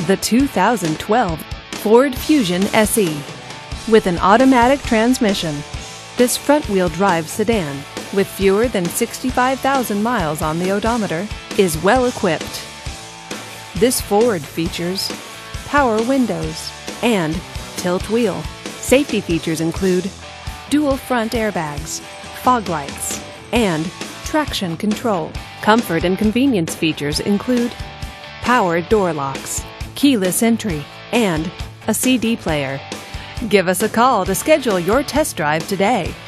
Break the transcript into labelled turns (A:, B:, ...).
A: the 2012 Ford Fusion SE. With an automatic transmission, this front-wheel drive sedan, with fewer than 65,000 miles on the odometer, is well equipped. This Ford features power windows and tilt wheel. Safety features include dual front airbags, fog lights, and traction control. Comfort and convenience features include power door locks, keyless entry, and a CD player. Give us a call to schedule your test drive today.